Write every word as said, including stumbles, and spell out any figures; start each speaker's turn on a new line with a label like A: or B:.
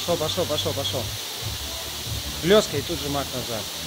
A: Пошел, пошел, пошел, пошел. Блеска и тут же маг назад.